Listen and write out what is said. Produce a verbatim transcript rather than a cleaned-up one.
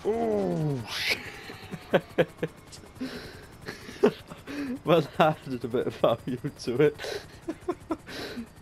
Oh, shit. Well, that added a bit of value to it.